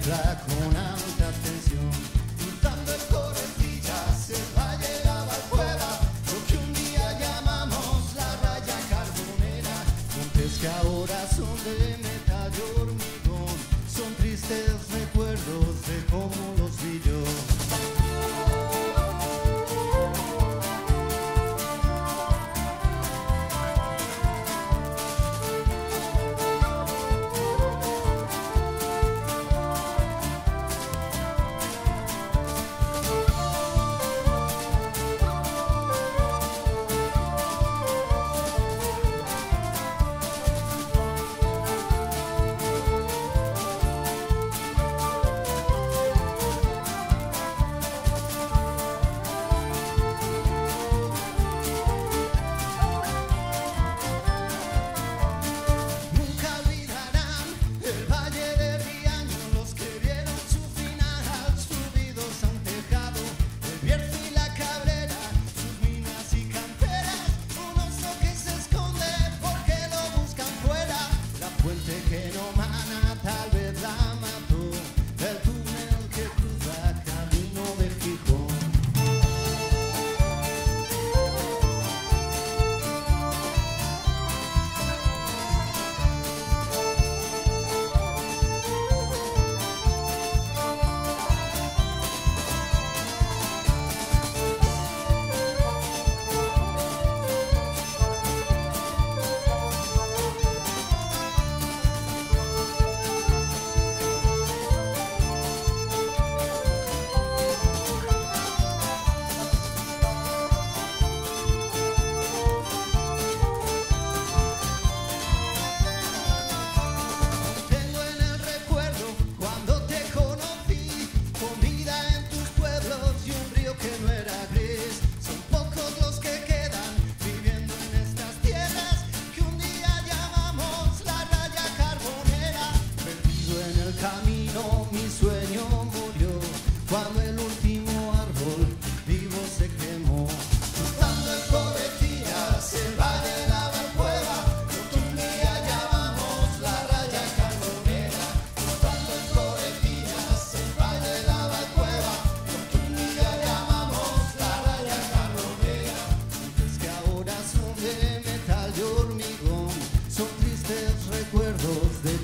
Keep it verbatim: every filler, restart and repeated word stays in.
mezcla con alta tensión. Cruzando en corretillas el valle de la Valcueva, lo que un día llamamos la raya carbonera. Montes que ahora son de metal y hormigón, son tristes recuerdos de cómo los vi yo. Que no mana, tal vez la mató el túnel que cruza camino de Gijón. Camino mi sueño murió cuando el último árbol vivo se quemó. Cruzando en corretillas el valle de la Valcueva, lo que un día llamamos la raya carbonera. Cruzando en corretillas el valle de la Valcueva, lo que un día llamamos la raya carbonera. Es que ahora son de metal y hormigón, son tristes recuerdos de